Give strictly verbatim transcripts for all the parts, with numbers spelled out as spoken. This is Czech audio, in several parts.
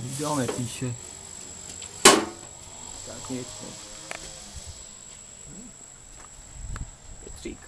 Nikdo nepíše. Tak nic. Petřík.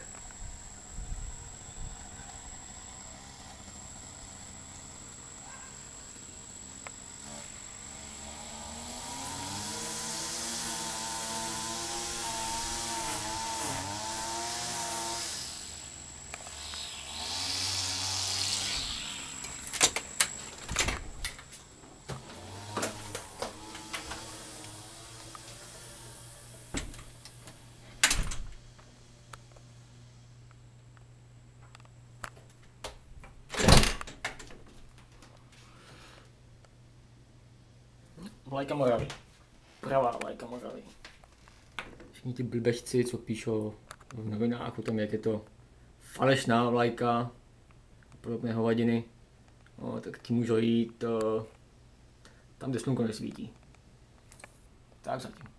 Vlajka Moravy. Pravá vlajka Moravy. Všichni ti blbečci, co píšou v novinách o tom, jak je to falešná vlajka, podobné hovadiny, no, tak ti můžou jít uh, tam, kde slunko nesvítí. Tak zatím.